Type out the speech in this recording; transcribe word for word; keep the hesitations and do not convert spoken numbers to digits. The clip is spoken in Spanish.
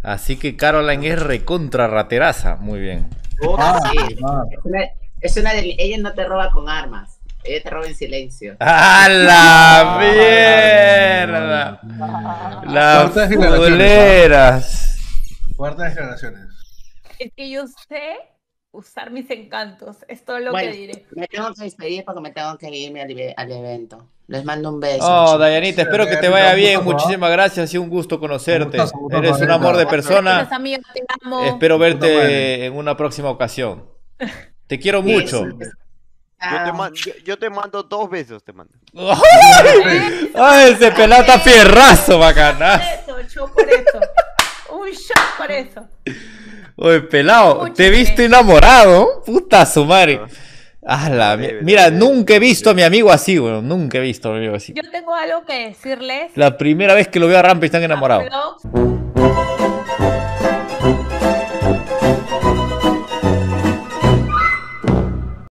Así que Caroline es recontra rateraza. Muy bien. Oh, Ah, sí. ah. Es una, es una de, ella no te roba con armas. Ella te roba en silencio. ¡A la mierda! Las Fuertes declaraciones, fuleras. Fuertes declaraciones. Es que yo sé usar mis encantos. Es todo lo Bueno, que diré. me tengo que despedir porque me tengo que irme al, eve- al evento. Les mando un beso. Oh, chicos. Dayanita, espero que te Dayanita, vaya un bien. gustazo, ¿ah? Muchísimas gracias. Ha sido un gusto conocerte. Un gustazo, un gustazo, Eres un Dayanita. amor de Gracias, persona. amigo. Te amo. Espero Puta madre. verte en una próxima ocasión. Te quiero Sí, mucho. sí, sí. Yo te, Chao. man- yo, yo te mando dos besos, te mando. ¡Ay! ¡Ay, ese pelado está fierrazo, bacana! Por eso, show por eso. Un show por eso. Oye, pelado, te he Escúchame. visto enamorado. Puta su madre. Ah, la mi- Debe, Mira, debe, nunca he debe. visto a mi amigo así, weón. Nunca he visto a mi amigo así. Yo tengo algo que decirles. La primera vez que lo veo a Rampe están enamorados. Vlogs.